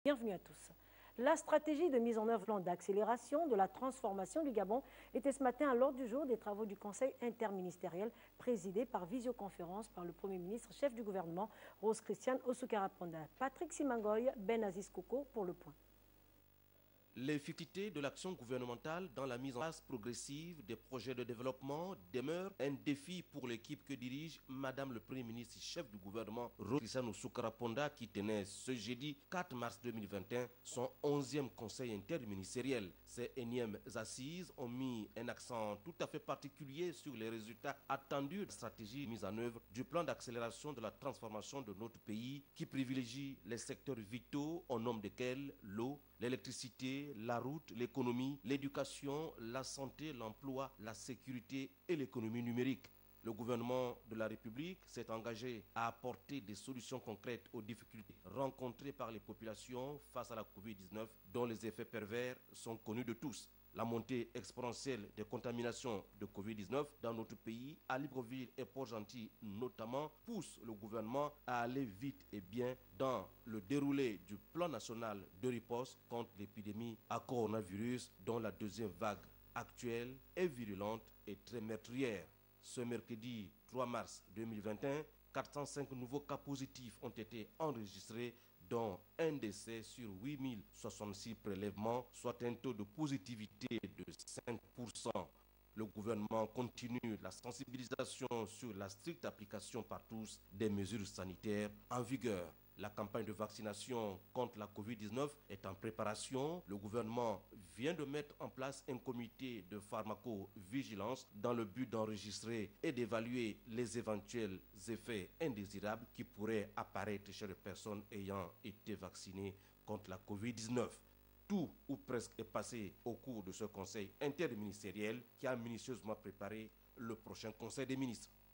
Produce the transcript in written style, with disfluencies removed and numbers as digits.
Bienvenue à tous. La stratégie de mise en œuvre d'accélération de la transformation du Gabon était ce matin à l'ordre du jour des travaux du Conseil interministériel présidé par visioconférence par le Premier ministre, chef du gouvernement, Rose Christiane Osukarapanda. Patrick Simangoy, Ben Aziz Koko pour le point. L'efficacité de l'action gouvernementale dans la mise en place progressive des projets de développement demeure un défi pour l'équipe que dirige Madame le Premier ministre chef du gouvernement Rose Christiane Osukarapanda qui tenait ce jeudi 4 mars 2021 son 11e conseil interministériel. Ces énièmes assises ont mis un accent tout à fait particulier sur les résultats attendus de la stratégie mise en œuvre du plan d'accélération de la transformation de notre pays qui privilégie les secteurs vitaux au nombre desquels l'eau, l'électricité, la route, l'économie, l'éducation, la santé, l'emploi, la sécurité et l'économie numérique. Le gouvernement de la République s'est engagé à apporter des solutions concrètes aux difficultés rencontrées par les populations face à la Covid-19 dont les effets pervers sont connus de tous. La montée exponentielle des contaminations de Covid-19 dans notre pays, à Libreville et Port-Gentil notamment, pousse le gouvernement à aller vite et bien dans le déroulé du plan national de riposte contre l'épidémie à coronavirus dont la deuxième vague actuelle est virulente et très meurtrière. Ce mercredi 3 mars 2021, 405 nouveaux cas positifs ont été enregistrés dont un décès sur 8066 prélèvements, soit un taux de positivité de 5%. Le gouvernement continue la sensibilisation sur la stricte application par tous des mesures sanitaires en vigueur. La campagne de vaccination contre la Covid-19 est en préparation. Le gouvernement vient de mettre en place un comité de pharmacovigilance dans le but d'enregistrer et d'évaluer les éventuels effets indésirables qui pourraient apparaître chez les personnes ayant été vaccinées contre la Covid-19. Tout ou presque est passé au cours de ce conseil interministériel qui a minutieusement préparé le prochain conseil des ministres.